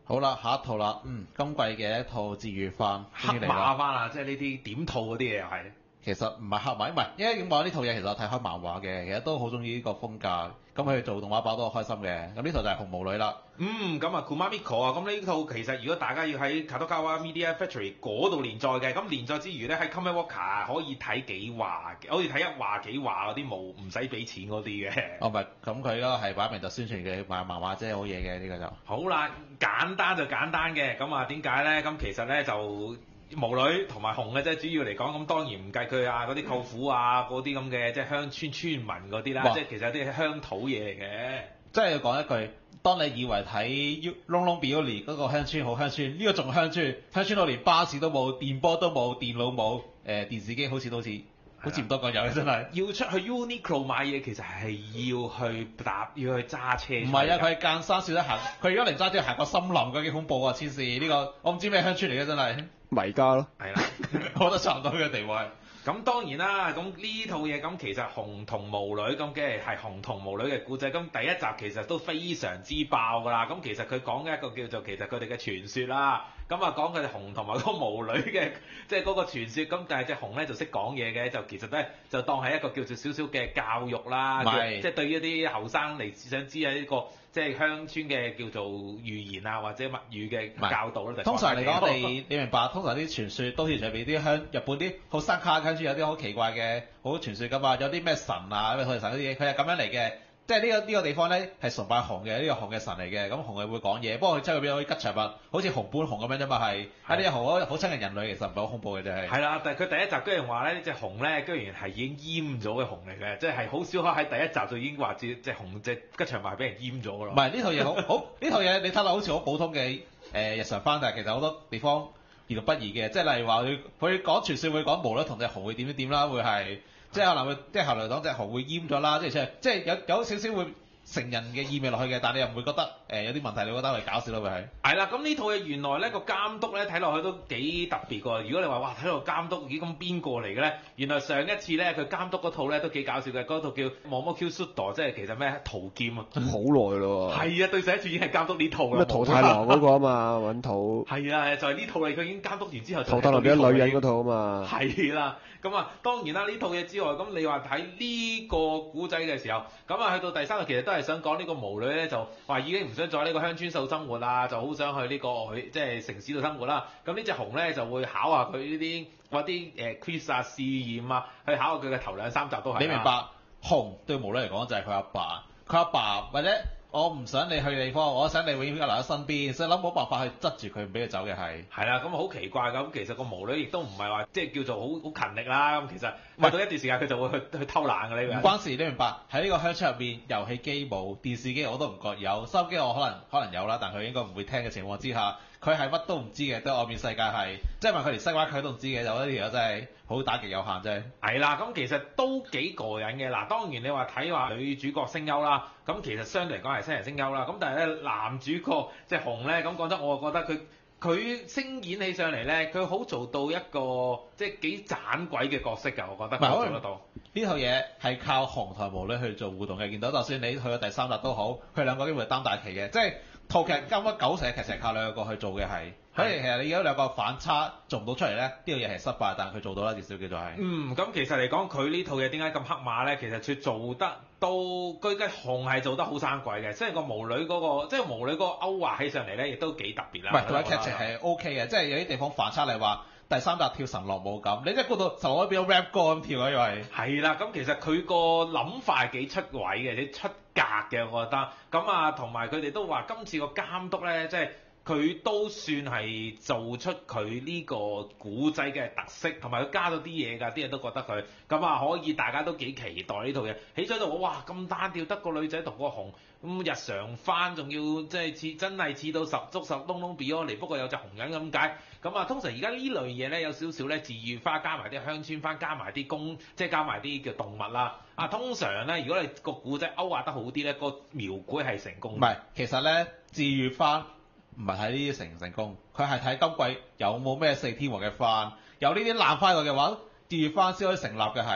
好啦，下一套啦，今季嘅一套治愈番終於嚟黑馬啦。 番啊，即係呢啲點套嗰啲嘢又係。 其實唔係黑馬，唔係，因為點講呢套嘢其實我睇開漫畫嘅，其實都好中意呢個風格。咁佢做動畫版都好開心嘅。咁呢套就係紅毛女啦。 咁啊 Kumamiko 啊，咁呢套其實如果大家要喺 Kadokawa Media Factory 嗰度連載嘅，咁連載之餘咧喺 Comic Walker 可以睇幾話嘅，可以睇一話幾話嗰啲冇唔使俾錢嗰啲嘅。 哦，唔係，咁佢嗰個係擺明就宣傳嘅漫畫啫，好嘢嘅呢個就。 好啦，簡單就簡單嘅，咁啊點解咧？咁其實咧就毛女同埋紅嘅啫，主要嚟講，咁當然唔計佢啊嗰啲舅父啊嗰啲咁嘅即係鄉村村民嗰啲啦， 哇即係其實有啲鄉土嘢嚟嘅。 即係要講一句，當你以為睇 Long Long Bioli 嗰個鄉村好鄉村，呢個仲鄉村，鄉村到連巴士都冇，電波都冇，電腦冇，電視機好似唔多個有真係。 要出去 Uniqlo 買嘢，其實係要去揸車。 唔係啊，佢係間山少得行，佢而家嚟揸車行個森林㗎，幾恐怖啊！黐線，呢個我唔知咩鄉村嚟嘅真係， 迷家咯。 係啦， 我覺得差唔多嘅地位。 咁當然啦，咁呢套嘢咁其實紅同毛女咁嘅係紅同毛女嘅故仔，咁第一集其實都非常之爆㗎啦。咁其實佢講嘅一個叫做其實佢哋嘅傳說啦，咁啊講佢哋紅同埋個毛女嘅即係嗰個傳說，咁但係隻紅咧就識講嘢嘅，就其實咧就當係一個叫做少少嘅教育啦，即係對於一啲後生嚟想知啊呢個即係鄉村嘅叫做語言啊或者物語嘅教導咧。 通常嚟講，你明白，通常啲傳說都市上邊啲日本啲好山卡跟住有啲好奇怪嘅好傳說㗎嘛，有啲咩神啊咩神嗰啲嘢，佢係咁樣嚟嘅。即係呢個地方咧係崇拜紅嘅，呢個紅嘅神嚟嘅，咁紅係會講嘢，不過佢真係變咗吉祥物，好似紅般紅咁樣啫嘛係。呢隻紅好親近人類，其實唔係好恐怖嘅啫係。 係啦，但係佢第一集居然話咧呢隻紅咧居然係已經閹咗嘅紅嚟嘅，即係好少可喺第一集就已經話隻紅隻吉祥物係俾人閹咗㗎啦。 唔係呢套嘢好呢套嘢你睇落好似好普通嘅日常番，但係其實好多地方兒童不宜嘅，即係例如話佢講傳說會講毛女同隻紅會點啦，會係。即係可能會，即係後來講隻紅會閹咗啦，即係有少少會成人嘅意味落去嘅，但係你又唔會覺得有啲問題，你覺得係搞笑咯會係。 係啦，咁呢套嘢原來咧個監督咧睇落去都幾特別㗎。如果你話哇睇到個監督咦咁邊個嚟嘅咧？原來上一次咧佢監督嗰套咧都幾搞笑嘅，嗰套叫《Momokyu Sudo》，即係其實咩圖劍啊。 好耐咯喎。 係啊，對上一次已經係監督呢套啦。 咩桃太郎嗰個啊嘛，揾圖。 係啊，就係呢套嚟，佢已經監督完之後就。 桃太郎變咗女人嗰套啊嘛。 係啦。咁啊，當然啦，呢套嘢之外，咁你話睇呢個古仔嘅時候，咁啊去到第三個其實都係想講呢個毛女咧，就話已經唔想再呢個鄉村受生活啦，就好想去呢個即係城市度生活啦。咁呢隻紅咧就會考下佢呢啲嗰啲quiz 啊試驗啊，去考下佢嘅頭兩三集都係。 你明白紅對毛女嚟講就係佢阿爸，佢阿爸或者。我唔想你去地方，我想你永遠留喺身邊，所以諗冇辦法去執住佢唔俾佢走嘅係。 係啦，咁好奇怪㗎，咁其實個毛女亦都唔係話即係叫做好勤力啦，咁其實到一段時間佢就會去偷懶㗎呢個。 唔關事，你明白？喺呢個鄉村入邊，遊戲機冇，電視機我都唔覺有，收音機我可能有啦，但佢應該唔會聽嘅情況之下，佢係乜都唔知嘅，對外面世界係，即係問佢連西瓜佢都唔知嘅，就呢條友真係好打極有限啫。 係啦，咁其實都幾過癮嘅。嗱，當然你話睇話女主角聲優啦，咁其實相對嚟講係新人聲優啦，咁但係咧男主角即係紅咧，咁講真，我覺得佢聲演起上嚟咧，佢好做到一個即係幾盞鬼嘅角色㗎，我覺得佢做得到。 呢套嘢係靠紅同毛女去做互動嘅，見到就算你去到第三集都好，佢兩個機會擔大旗嘅，即係套劇根本九成嘅劇情靠兩個去做嘅係。所以其實你而家兩個反差做唔到出嚟咧，呢套嘢係失敗，但係佢做到啦，至少叫做係。 咁其實嚟講，佢呢套嘢點解咁黑馬咧？其實佢做得都佢嘅紅係做得好生鬼嘅，雖然個毛女嗰個即係毛女嗰個勾畫起上嚟咧，亦都幾特別啦。 唔係，同埋劇情係 OK 嘅，即係有啲地方反差嚟話。第三集跳神樂舞咁，你即係估到神樂舞變咗 rap 歌咁跳啊，因為係啦，咁其實佢個諗法係幾出位嘅，幾出格嘅，我覺得。咁啊，同埋佢哋都話今次個監督咧，即係佢都算係做出佢呢個古仔嘅特色，同埋佢加咗啲嘢㗎，啲人都覺得佢咁啊可以，大家都幾期待呢套嘢。起咗度哇咁單調，得個女仔同個紅咁日常番，仲要即係真係似到十足十窿窿 Beyond 嚟，不過有隻紅人咁解。咁啊，通常而家呢類嘢咧有少少咧治愈花，加埋啲鄉村番，加埋啲即係加埋啲叫動物啦。通常咧，如果你個古仔勾畫得好啲咧，個描繪係成功。 唔係，其實咧治愈番唔係睇呢啲成唔成功，佢係睇今季有冇咩四天王嘅番，有呢啲爛番嘅話，治愈番先可以成立嘅係。啲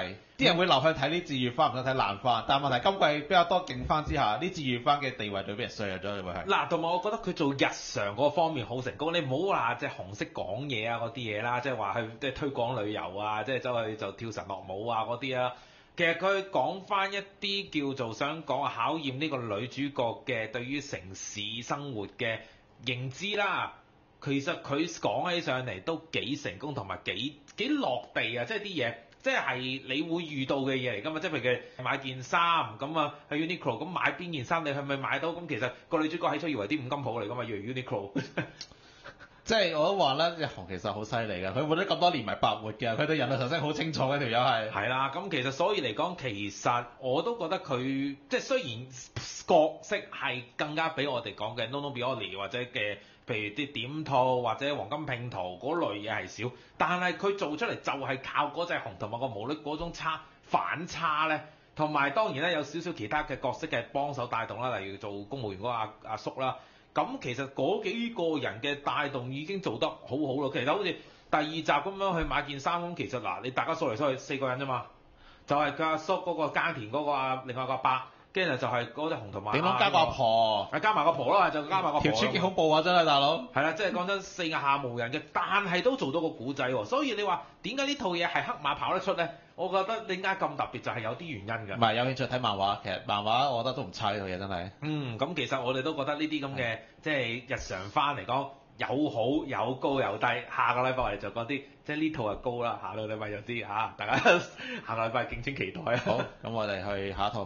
啲人會流向睇啲志願番，唔想睇爛番。但係問題今季比較多勁番之下，啲志願番嘅地位就俾人削弱咗，會係。 嗱，同埋我覺得佢做日常嗰方面好成功。你唔好話即係紅色講嘢啊嗰啲嘢啦，即係話去即係推廣旅遊啊，即係走去就跳神樂舞啊嗰啲啊。其實佢講翻一啲叫做想講考驗呢個女主角嘅對於城市生活嘅認知啦。其實佢講起上嚟都幾成功，同埋幾落地啊！即係啲嘢，即係你會遇到嘅嘢嚟㗎嘛。即係譬如佢買件衫咁啊，去 Uniqlo 咁買邊件衫，你係咪買到？咁其實個女主角喺出以為啲五金鋪嚟㗎嘛，以為 Uniqlo。 即係我都話啦，日韓其實好犀利㗎，佢活咗咁多年咪白活嘅，佢對人類特徵好清楚嘅條友係。 係啦，咁其實所以嚟講，其實我都覺得佢即係雖然角色係更加比我哋講嘅 Nonno Biyori 或者嘅。譬如啲點套或者黃金拼圖嗰類嘢係少，但係佢做出嚟就係靠嗰隻熊同埋個毛女嗰種反差咧，同埋當然咧有少少其他嘅角色嘅幫手帶動啦，例如做公務員嗰個阿叔啦。咁其實嗰幾個人嘅帶動已經做得好好咯。其實好似第二集咁樣去買件衫咁，其實嗱你大家數嚟數去4個人啫嘛，就係佢阿叔嗰個耕田嗰個另外個阿伯。跟住就係嗰隻熊同埋， 點樣加個阿婆？ 加埋個婆咯，就加埋個婆。 條村幾恐怖啊！真係大佬。 係啦，即係講真，四下無人嘅，但係都做到個古仔喎。所以你話點解呢套嘢係黑馬跑得出咧？我覺得點解咁特別就係有啲原因㗎。 唔係有興趣睇漫畫，其實漫畫我覺得都唔差呢套嘢真係。 咁其實我哋都覺得呢啲咁嘅即係日常番嚟講，有好有高有低。下個禮拜我哋就講啲即係呢套係高啦，下個禮拜有啲大家下個禮拜敬請期待啊。 好，咁我哋去下一套。